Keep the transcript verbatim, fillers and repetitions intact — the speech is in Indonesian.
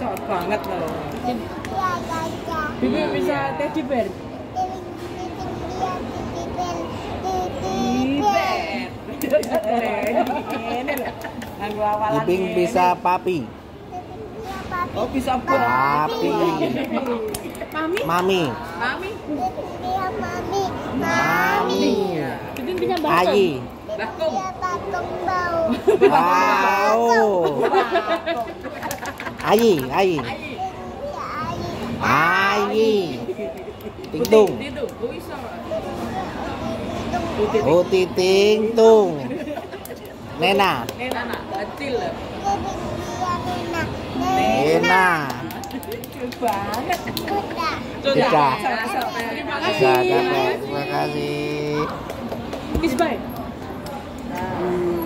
cocok banget loh. Bibi bisa teddy bear. Iping bisa papi. Oh bisa papi. Mami. Mami. Mami. Mami. Mami. Iping bisa Ayi. Bakum. Bau. Ayi, ayi. Ayi. Tingtung. Tidung. Oh bisa. Uti tingtung. Nena. Nena nak kecil. Nena. Banget. Sudah. Terima kasih. Sudah, terima kasih. Kiss bye.